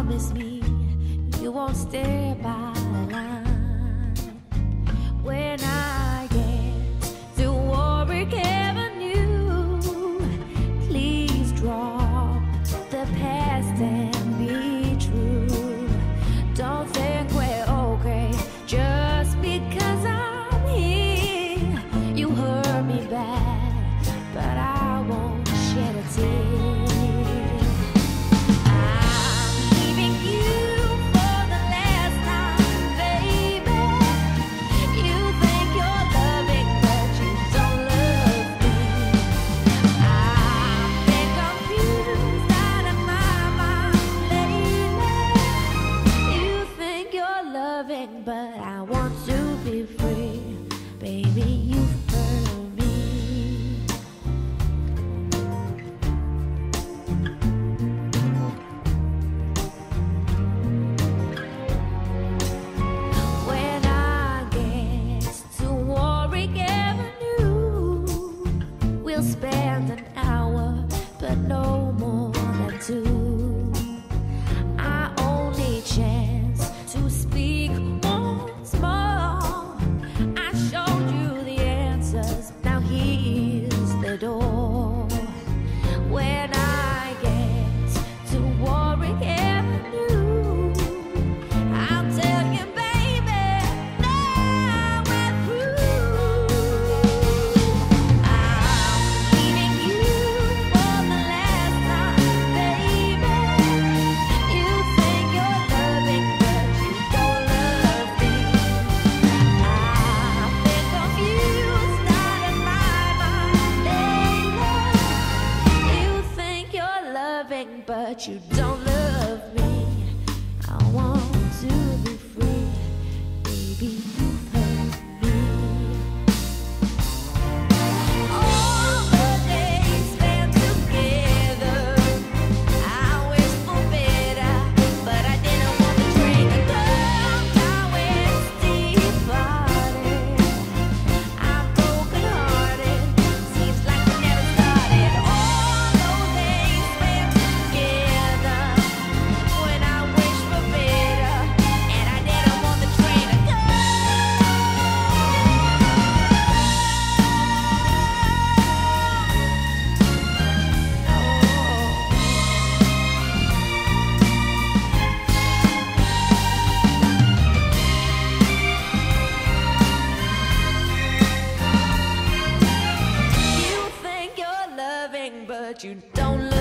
promise me you won't stay by the line. When I get to Warwick Avenue, please drop the past and be true. Don't think we're okay just because I'm here. You hurt me bad, but I won't shed a tear. But I want to be free, baby, you've hurt me. When I get to Warwick Avenue, we'll spend an hour, but no more than two. Our only chance to speak once more. I showed you the answers, now here's the door. When I get to Warwick Avenue, I'll tell you, baby, now we're through. I'm leaving you for the last time, baby. You think you're loving, but you don't love me. I've been confused out of my mind lately. You think you're loving, but you don't love me. I want to be free, baby, you've hurt me. All the days spent together, I wish for better, but I didn't want the train to come. Now it's departed. I'm broken-hearted. Seems like we never started. All those days spent together, when I wish for better, and I didn't want the train to come. You think you're loving, but you don't love